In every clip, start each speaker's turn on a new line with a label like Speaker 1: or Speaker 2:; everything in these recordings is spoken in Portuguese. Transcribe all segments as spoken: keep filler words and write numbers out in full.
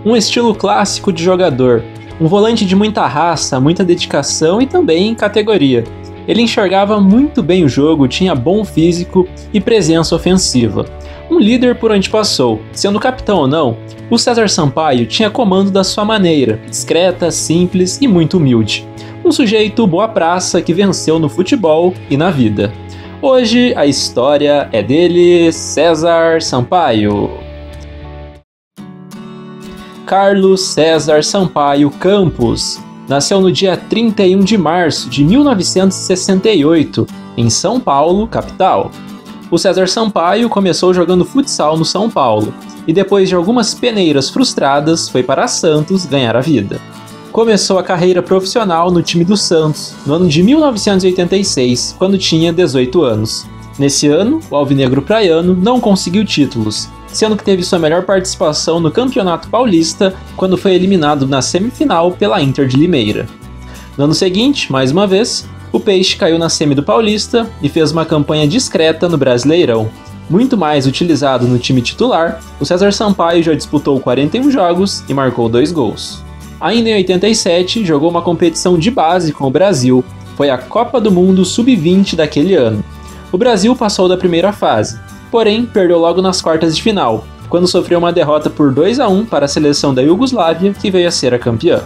Speaker 1: um estilo clássico de jogador, um volante de muita raça, muita dedicação e também categoria. Ele enxergava muito bem o jogo, tinha bom físico e presença ofensiva. Um líder por onde passou, sendo capitão ou não, o César Sampaio tinha comando da sua maneira, discreta, simples e muito humilde. Um sujeito boa praça que venceu no futebol e na vida. Hoje a história é dele, César Sampaio. Carlos César Sampaio Campos nasceu no dia trinta e um de março de mil novecentos e sessenta e oito, em São Paulo, capital. O César Sampaio começou jogando futsal no São Paulo e depois de algumas peneiras frustradas foi para Santos ganhar a vida. Começou a carreira profissional no time do Santos no ano de mil novecentos e oitenta e seis, quando tinha dezoito anos. Nesse ano, o alvinegro praiano não conseguiu títulos, sendo que teve sua melhor participação no Campeonato Paulista quando foi eliminado na semifinal pela Inter de Limeira. No ano seguinte, mais uma vez, o Peixe caiu na semi do Paulista e fez uma campanha discreta no Brasileirão. Muito mais utilizado no time titular, o César Sampaio já disputou quarenta e um jogos e marcou dois gols. Ainda em oitenta e sete, jogou uma competição de base com o Brasil, foi a Copa do Mundo sub vinte daquele ano. O Brasil passou da primeira fase, porém perdeu logo nas quartas de final, quando sofreu uma derrota por dois a um para a seleção da Iugoslávia, que veio a ser a campeã.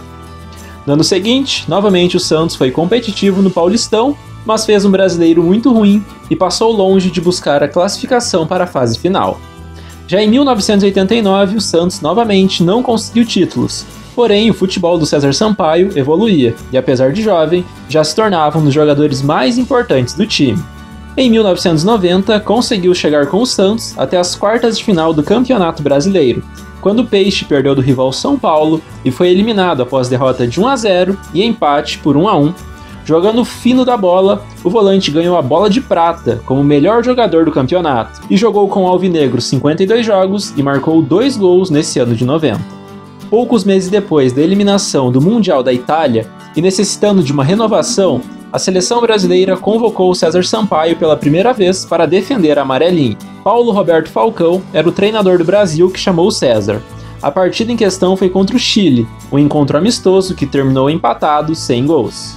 Speaker 1: No ano seguinte, novamente o Santos foi competitivo no Paulistão, mas fez um brasileiro muito ruim e passou longe de buscar a classificação para a fase final. Já em mil novecentos e oitenta e nove, o Santos novamente não conseguiu títulos, porém o futebol do César Sampaio evoluía e, apesar de jovem, já se tornava um dos jogadores mais importantes do time. Em mil novecentos e noventa, conseguiu chegar com o Santos até as quartas de final do Campeonato Brasileiro, quando o Peixe perdeu do rival São Paulo e foi eliminado após derrota de um a zero e empate por um a um. Jogando fino da bola, o volante ganhou a bola de prata como melhor jogador do campeonato e jogou com o alvinegro cinquenta e dois jogos e marcou dois gols nesse ano de noventa. Poucos meses depois da eliminação do Mundial da Itália e necessitando de uma renovação, a seleção brasileira convocou o César Sampaio pela primeira vez para defender a amarelinha. Paulo Roberto Falcão era o treinador do Brasil que chamou o César. A partida em questão foi contra o Chile, um encontro amistoso que terminou empatado sem gols.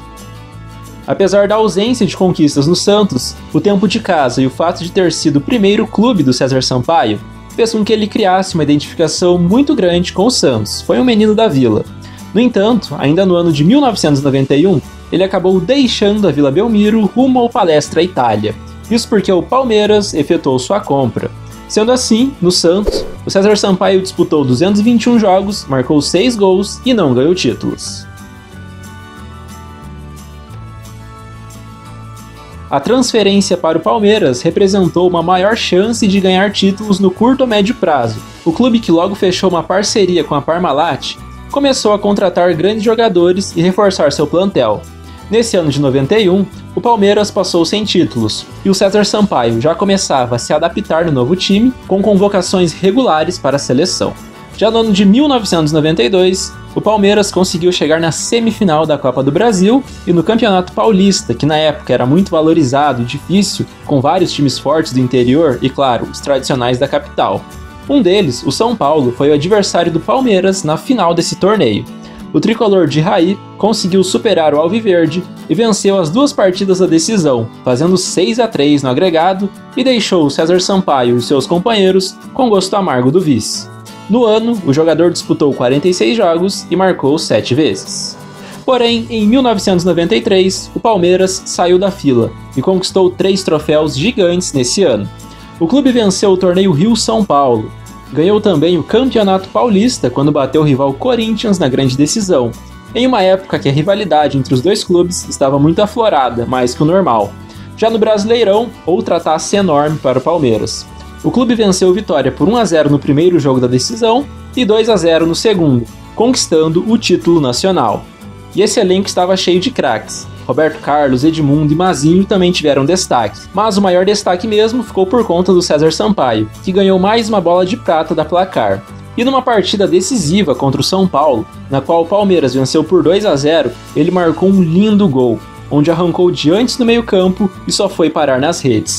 Speaker 1: Apesar da ausência de conquistas no Santos, o tempo de casa e o fato de ter sido o primeiro clube do César Sampaio fez com que ele criasse uma identificação muito grande com o Santos. Foi um menino da vila. No entanto, ainda no ano de mil novecentos e noventa e um, ele acabou deixando a Vila Belmiro rumo ao Palestra Itália. Isso porque o Palmeiras efetuou sua compra. Sendo assim, no Santos, o César Sampaio disputou duzentos e vinte e um jogos, marcou seis gols e não ganhou títulos. A transferência para o Palmeiras representou uma maior chance de ganhar títulos no curto ou médio prazo. O clube, que logo fechou uma parceria com a Parmalat, começou a contratar grandes jogadores e reforçar seu plantel. Nesse ano de noventa e um, o Palmeiras passou sem títulos, e o César Sampaio já começava a se adaptar no novo time, com convocações regulares para a seleção. Já no ano de mil novecentos e noventa e dois, o Palmeiras conseguiu chegar na semifinal da Copa do Brasil e no Campeonato Paulista, que na época era muito valorizado e difícil, com vários times fortes do interior e, claro, os tradicionais da capital. Um deles, o São Paulo, foi o adversário do Palmeiras na final desse torneio. O tricolor de Raí conseguiu superar o alviverde e venceu as duas partidas da decisão, fazendo seis a três no agregado, e deixou o César Sampaio e seus companheiros com gosto amargo do vice. No ano, o jogador disputou quarenta e seis jogos e marcou sete vezes. Porém, em mil novecentos e noventa e três, o Palmeiras saiu da fila e conquistou três troféus gigantes nesse ano. O clube venceu o torneio Rio-São Paulo, ganhou também o Campeonato Paulista quando bateu o rival Corinthians na grande decisão, em uma época que a rivalidade entre os dois clubes estava muito aflorada, mais que o normal. Já no Brasileirão, outra taça enorme para o Palmeiras. O clube venceu o Vitória por um a zero no primeiro jogo da decisão e dois a zero no segundo, conquistando o título nacional. E esse elenco estava cheio de craques. Roberto Carlos, Edmundo e Mazinho também tiveram destaque, mas o maior destaque mesmo ficou por conta do César Sampaio, que ganhou mais uma bola de prata da Placar. E numa partida decisiva contra o São Paulo, na qual o Palmeiras venceu por dois a zero, ele marcou um lindo gol, onde arrancou de antes no meio-campo e só foi parar nas redes.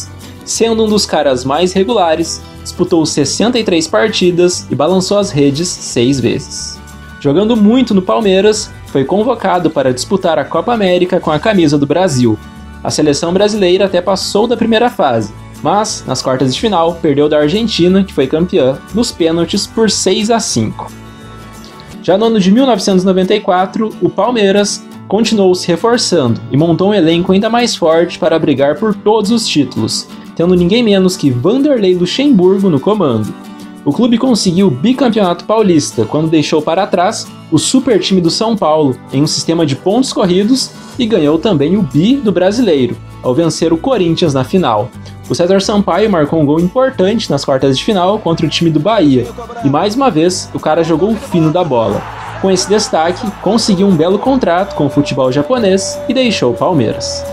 Speaker 1: Sendo um dos caras mais regulares, disputou sessenta e três partidas e balançou as redes seis vezes. Jogando muito no Palmeiras, foi convocado para disputar a Copa América com a camisa do Brasil. A seleção brasileira até passou da primeira fase, mas, nas quartas de final, perdeu da Argentina, que foi campeã, nos pênaltis por seis a cinco. Já no ano de mil novecentos e noventa e quatro, o Palmeiras continuou se reforçando e montou um elenco ainda mais forte para brigar por todos os títulos, tendo ninguém menos que Vanderlei Luxemburgo no comando. O clube conseguiu o bicampeonato paulista quando deixou para trás o super time do São Paulo em um sistema de pontos corridos e ganhou também o bi do brasileiro, ao vencer o Corinthians na final. O César Sampaio marcou um gol importante nas quartas de final contra o time do Bahia, e mais uma vez o cara jogou o fino da bola. Com esse destaque, conseguiu um belo contrato com o futebol japonês e deixou o Palmeiras.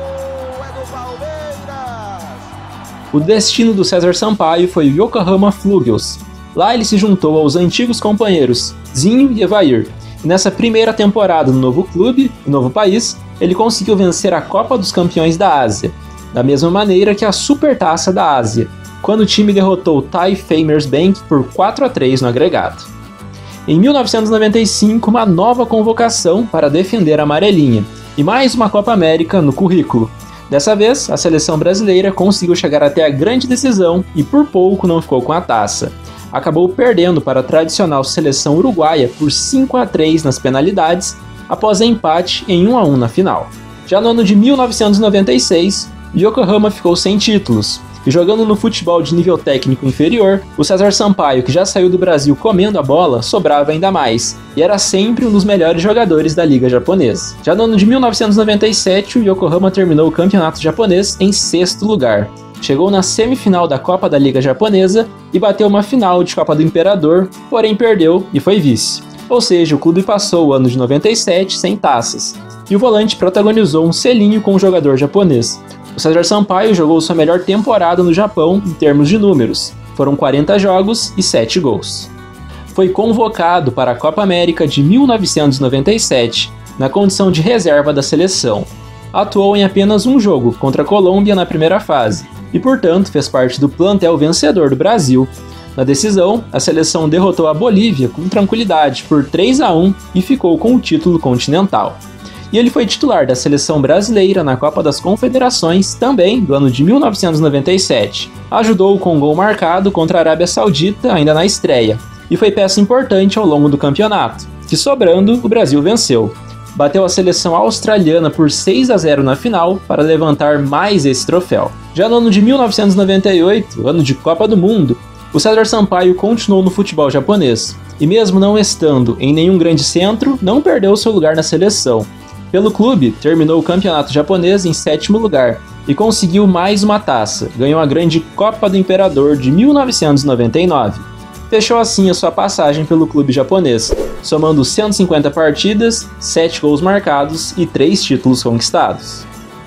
Speaker 1: O destino do César Sampaio foi o Yokohama Flugels. Lá ele se juntou aos antigos companheiros Zinho e Evair, e nessa primeira temporada no novo clube e novo país, ele conseguiu vencer a Copa dos Campeões da Ásia, da mesma maneira que a Supertaça da Ásia, quando o time derrotou o Thai Famers Bank por quatro a três no agregado. Em mil novecentos e noventa e cinco, uma nova convocação para defender a amarelinha, e mais uma Copa América no currículo. Dessa vez, a seleção brasileira conseguiu chegar até a grande decisão e por pouco não ficou com a taça. Acabou perdendo para a tradicional seleção uruguaia por cinco a três nas penalidades, após empate em um a um na final. Já no ano de mil novecentos e noventa e seis, Yokohama ficou sem títulos, e jogando no futebol de nível técnico inferior, o César Sampaio, que já saiu do Brasil comendo a bola, sobrava ainda mais, e era sempre um dos melhores jogadores da liga japonesa. Já no ano de mil novecentos e noventa e sete, o Yokohama terminou o campeonato japonês em sexto lugar. Chegou na semifinal da Copa da Liga Japonesa e bateu uma final de Copa do Imperador, porém perdeu e foi vice. Ou seja, o clube passou o ano de noventa e sete sem taças, e o volante protagonizou um selinho com o jogador japonês. O César Sampaio jogou sua melhor temporada no Japão em termos de números, foram quarenta jogos e sete gols. Foi convocado para a Copa América de mil novecentos e noventa e sete, na condição de reserva da seleção. Atuou em apenas um jogo, contra a Colômbia na primeira fase, e portanto fez parte do plantel vencedor do Brasil. Na decisão, a seleção derrotou a Bolívia com tranquilidade por três a um e ficou com o título continental. E ele foi titular da seleção brasileira na Copa das Confederações, também do ano de mil novecentos e noventa e sete. Ajudou com um gol marcado contra a Arábia Saudita ainda na estreia, e foi peça importante ao longo do campeonato, que sobrando, o Brasil venceu. Bateu a seleção australiana por seis a zero na final para levantar mais esse troféu. Já no ano de mil novecentos e noventa e oito, ano de Copa do Mundo, o César Sampaio continuou no futebol japonês, e mesmo não estando em nenhum grande centro, não perdeu seu lugar na seleção. Pelo clube, terminou o campeonato japonês em sétimo lugar e conseguiu mais uma taça, ganhou a grande Copa do Imperador de mil novecentos e noventa e nove. Fechou assim a sua passagem pelo clube japonês, somando cento e cinquenta partidas, sete gols marcados e três títulos conquistados.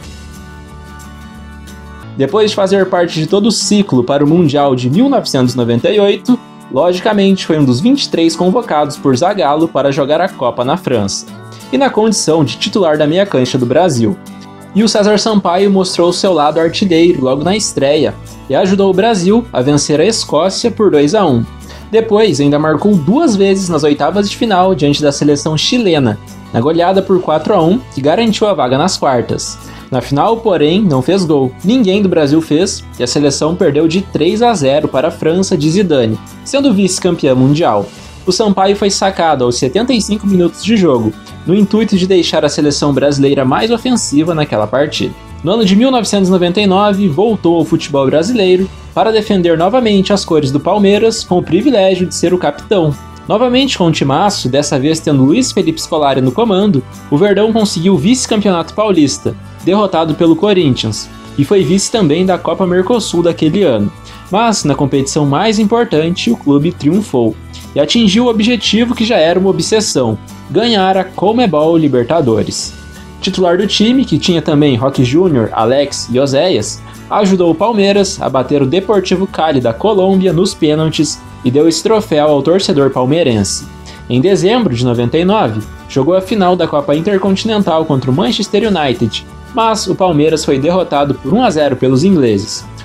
Speaker 1: Depois de fazer parte de todo o ciclo para o Mundial de mil novecentos e noventa e oito, logicamente foi um dos vinte e três convocados por Zagallo para jogar a Copa na França, e na condição de titular da meia cancha do Brasil. E o César Sampaio mostrou seu lado artilheiro logo na estreia e ajudou o Brasil a vencer a Escócia por dois a um. Depois ainda marcou duas vezes nas oitavas de final diante da seleção chilena, na goleada por quatro a um, que garantiu a vaga nas quartas. Na final, porém, não fez gol. Ninguém do Brasil fez e a seleção perdeu de três a zero para a França de Zidane, sendo vice-campeã mundial. O Sampaio foi sacado aos setenta e cinco minutos de jogo, no intuito de deixar a seleção brasileira mais ofensiva naquela partida. No ano de mil novecentos e noventa e nove, voltou ao futebol brasileiro para defender novamente as cores do Palmeiras, com o privilégio de ser o capitão. Novamente com o timaço, dessa vez tendo Luiz Felipe Scolari no comando, o Verdão conseguiu o vice-campeonato paulista, derrotado pelo Corinthians, e foi vice também da Copa Mercosul daquele ano. Mas, na competição mais importante, o clube triunfou e atingiu o objetivo que já era uma obsessão: ganhar a Conmebol Libertadores. Titular do time, que tinha também Roque Júnior, Alex e Oséias, ajudou o Palmeiras a bater o Deportivo Cali da Colômbia nos pênaltis e deu esse troféu ao torcedor palmeirense. Em dezembro de noventa e nove, jogou a final da Copa Intercontinental contra o Manchester United, mas o Palmeiras foi derrotado por um a zero pelos ingleses.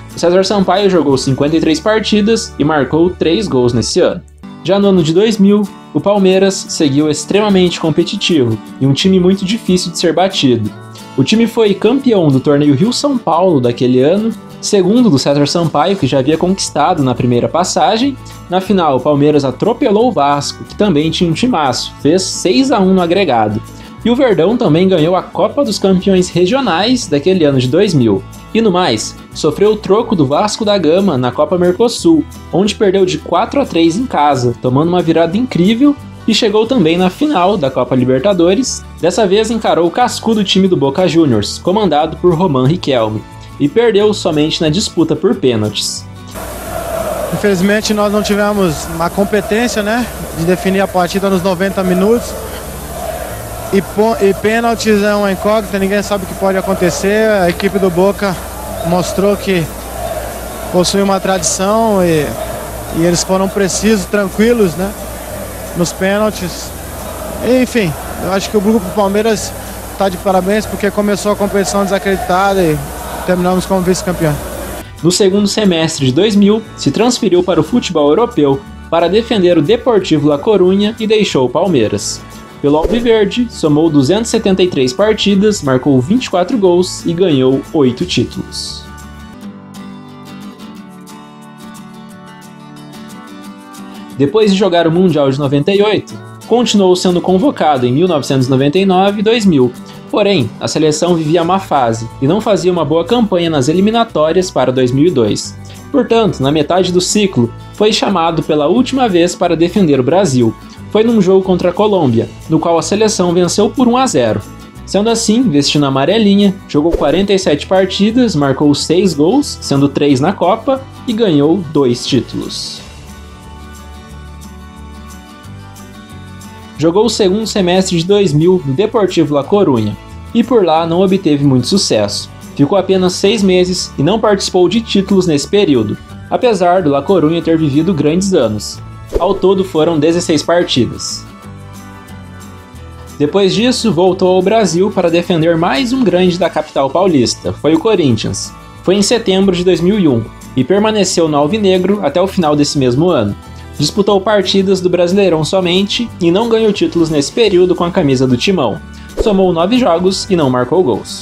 Speaker 1: O César Sampaio jogou cinquenta e três partidas e marcou três gols nesse ano. Já no ano de dois mil, o Palmeiras seguiu extremamente competitivo e um time muito difícil de ser batido. O time foi campeão do torneio Rio-São Paulo daquele ano, segundo do César Sampaio, que já havia conquistado na primeira passagem. Na final, o Palmeiras atropelou o Vasco, que também tinha um timaço, fez seis a um no agregado. E o Verdão também ganhou a Copa dos Campeões Regionais daquele ano de dois mil. E no mais, sofreu o troco do Vasco da Gama na Copa Mercosul, onde perdeu de quatro a três em casa, tomando uma virada incrível, e chegou também na final da Copa Libertadores. Dessa vez encarou o cascudo time do Boca Juniors, comandado por Román Riquelme, e perdeu somente na disputa por pênaltis.
Speaker 2: Infelizmente nós não tivemos uma competência, né, de definir a partida nos noventa minutos. E, e pênaltis é uma incógnita, ninguém sabe o que pode acontecer. A equipe do Boca mostrou que possui uma tradição e, e eles foram precisos, tranquilos, né, nos pênaltis. E, enfim, eu acho que o grupo do Palmeiras está de parabéns porque começou a competição desacreditada e terminamos como vice-campeão.
Speaker 1: No segundo semestre de dois mil, se transferiu para o futebol europeu para defender o Deportivo La Coruña e deixou o Palmeiras. Pelo Alviverde, somou duzentas e setenta e três partidas, marcou vinte e quatro gols e ganhou oito títulos. Depois de jogar o Mundial de noventa e oito, continuou sendo convocado em mil novecentos e noventa e nove e dois mil, porém, a seleção vivia má fase e não fazia uma boa campanha nas eliminatórias para dois mil e dois. Portanto, na metade do ciclo, foi chamado pela última vez para defender o Brasil. Foi num jogo contra a Colômbia, no qual a seleção venceu por um a zero. Sendo assim, vestindo a amarelinha, jogou quarenta e sete partidas, marcou seis gols, sendo três na Copa, e ganhou dois títulos. Jogou o segundo semestre de dois mil no Deportivo La Coruña, e por lá não obteve muito sucesso. Ficou apenas seis meses e não participou de títulos nesse período, apesar do La Coruña ter vivido grandes anos. Ao todo foram dezesseis partidas. Depois disso, voltou ao Brasil para defender mais um grande da capital paulista, foi o Corinthians. Foi em setembro de dois mil e um e permaneceu no Alvinegro até o final desse mesmo ano. Disputou partidas do Brasileirão somente e não ganhou títulos nesse período com a camisa do Timão. Somou nove jogos e não marcou gols.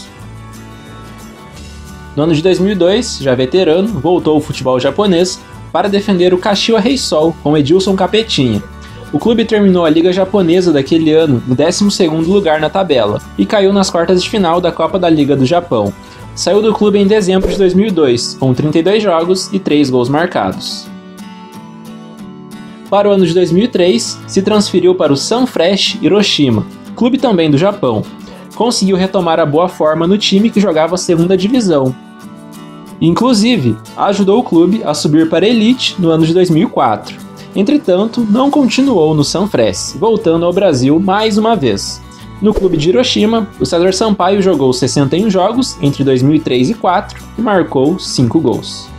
Speaker 1: No ano de dois mil e dois, já veterano, voltou ao futebol japonês para defender o Kashiwa Reysol com Edilson Capetinha. O clube terminou a Liga Japonesa daquele ano no décimo segundo lugar na tabela e caiu nas quartas de final da Copa da Liga do Japão. Saiu do clube em dezembro de dois mil e dois, com trinta e dois jogos e três gols marcados. Para o ano de dois mil e três, se transferiu para o Sunfresh Hiroshima, clube também do Japão. Conseguiu retomar a boa forma no time que jogava a segunda divisão. Inclusive, ajudou o clube a subir para a Elite no ano de dois mil e quatro. Entretanto, não continuou no Sunfresh, voltando ao Brasil mais uma vez. No clube de Hiroshima, o César Sampaio jogou sessenta e um jogos entre dois mil e três e dois mil e quatro e marcou cinco gols.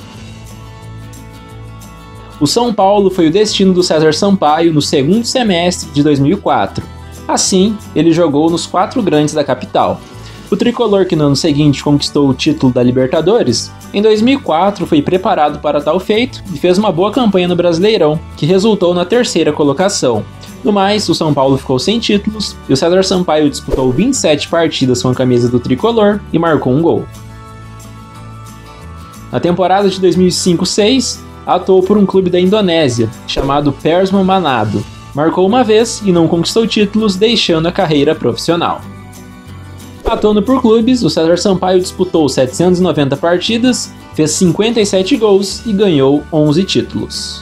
Speaker 1: O São Paulo foi o destino do César Sampaio no segundo semestre de dois mil e quatro. Assim, ele jogou nos quatro grandes da capital. O tricolor, que no ano seguinte conquistou o título da Libertadores, em dois mil e quatro foi preparado para tal feito e fez uma boa campanha no Brasileirão, que resultou na terceira colocação. No mais, o São Paulo ficou sem títulos e o César Sampaio disputou vinte e sete partidas com a camisa do tricolor e marcou um gol. Na temporada de dois mil e cinco seis, atuou por um clube da Indonésia, chamado Persma Manado. Marcou uma vez e não conquistou títulos, deixando a carreira profissional. Atuando por clubes, o César Sampaio disputou setecentas e noventa partidas, fez cinquenta e sete gols e ganhou onze títulos.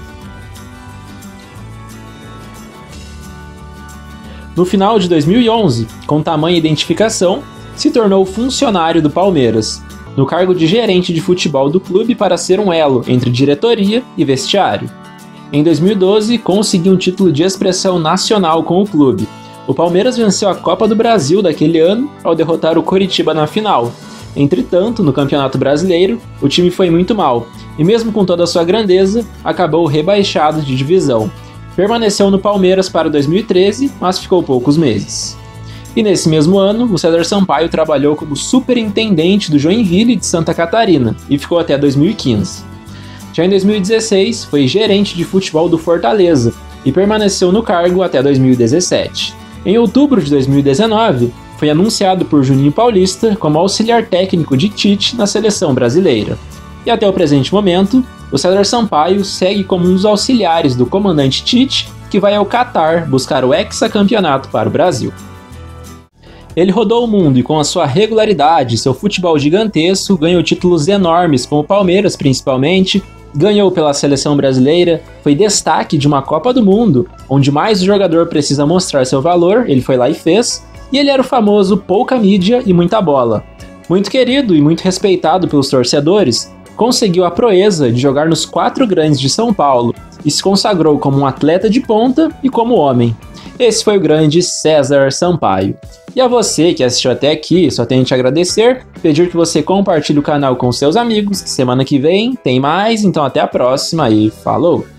Speaker 1: No final de dois mil e onze, com tamanha identificação, se tornou funcionário do Palmeiras, no cargo de gerente de futebol do clube para ser um elo entre diretoria e vestiário. Em dois mil e doze, conseguiu um título de expressão nacional com o clube. O Palmeiras venceu a Copa do Brasil daquele ano ao derrotar o Coritiba na final. Entretanto, no Campeonato Brasileiro, o time foi muito mal, e mesmo com toda a sua grandeza, acabou rebaixado de divisão. Permaneceu no Palmeiras para dois mil e treze, mas ficou poucos meses. E nesse mesmo ano, o César Sampaio trabalhou como superintendente do Joinville de Santa Catarina e ficou até dois mil e quinze. Já em dois mil e dezesseis, foi gerente de futebol do Fortaleza e permaneceu no cargo até dois mil e dezessete. Em outubro de dois mil e dezenove, foi anunciado por Juninho Paulista como auxiliar técnico de Tite na seleção brasileira. E até o presente momento, o César Sampaio segue como um dos auxiliares do comandante Tite, que vai ao Catar buscar o hexacampeonato para o Brasil. Ele rodou o mundo e, com a sua regularidade e seu futebol gigantesco, ganhou títulos enormes com o Palmeiras principalmente, ganhou pela seleção brasileira, foi destaque de uma Copa do Mundo, onde mais o jogador precisa mostrar seu valor, ele foi lá e fez, e ele era o famoso pouca mídia e muita bola. Muito querido e muito respeitado pelos torcedores, conseguiu a proeza de jogar nos quatro grandes de São Paulo e se consagrou como um atleta de ponta e como homem. Esse foi o grande César Sampaio. E a você que assistiu até aqui, só tenho que te agradecer, pedir que você compartilhe o canal com seus amigos, que semana que vem tem mais, então até a próxima e falou!